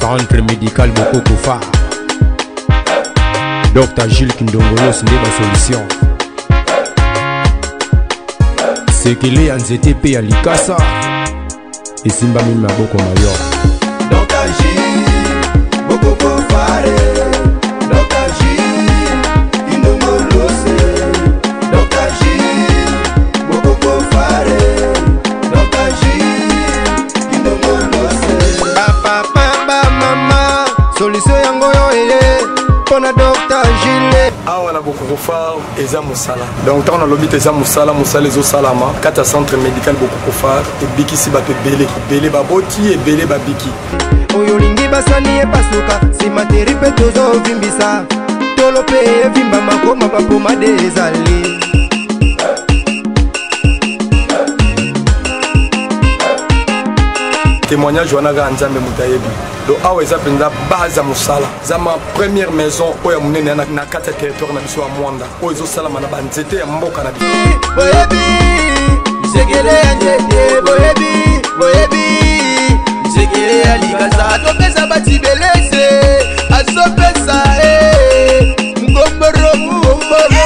Centre médical Bokoko Fa. Dr Gilles Kindongolos Ndeba Solution. Sekele Anzete Pe ya Likasa. Esimba mimi maboko mayor. Dr Gilles Bokoko Fa. Dr Gilles Kindongolos. Dr Gilles Bokoko Fa. Dr Gilles Kindongolos. Papa mama solution yango yo ele. Pona Dr Gilles awa na Bokoko Fa eza musala donc tant na lobby eza musala ezo salama kata centre médical Bokoko Fa ebikisi bato ebele baboti ebele babiki oyo lingi basani epasuka simateri pe tozo vimbisa tolo pe vimba makoma bapomade ezali témoignage wana ga nzambe mutayebi do awa eza penza base musala za ma première maison oyo munene na kata territoire na biso ya Mwanda oyo ezo salama na banzete ya mboka na biso boyebi zegele ya njete boyebi zegele ya Likasa topesa batibeleze azopesa ngomboro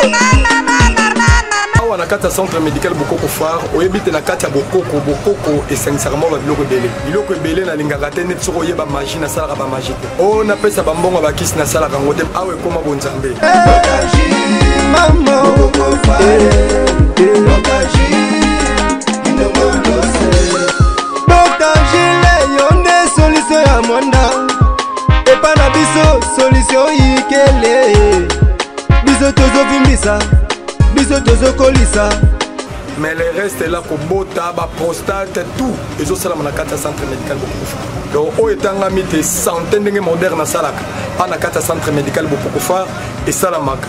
na kata centre médical Bokoko Fa oyebite na kata bokoko et sincèrement biloko ebele na lingaka te net soko yeba magie na sala ba magie o na pesa ba mbongo ba kisi na sala kango te awe koma bonzambe mama Bokoko Fa Dr Gilles yonde solution ya Mwanda epa na biso solution ikele biso tozovimbisa biso tozokolisa mais le reste là ko bota ba prostate tout ezo salama na kata centre médical Bokoko Fa donc o etanga mite centaine ndenge moderne salaka pa na kata centre médical Bokoko Fa et salamaka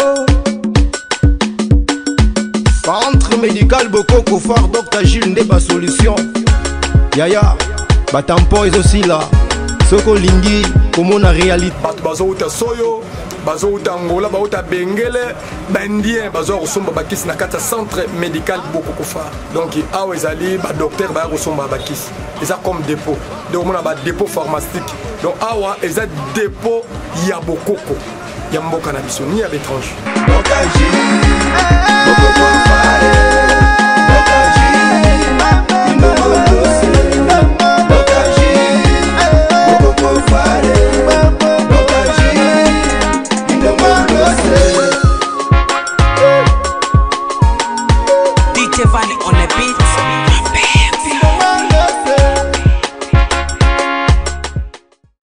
centre médical Bokoko Fa Dr Gilles Ndeba Solution yaya batampo ezosila soko lingi komona réalité bato bazouta soyo bazouta ngola bazouta bengele bandien bazo kosomba bakisi na kata centre médical Bokoko Fa donc awa ezali ba docteur ba kosomba bakisi eza comme dépôt donc mona ba dépôt pharmaceutique donc awa eza dépôt ya bokoko ya mboka na biso ni ya étrange Dr Gilles Bokoko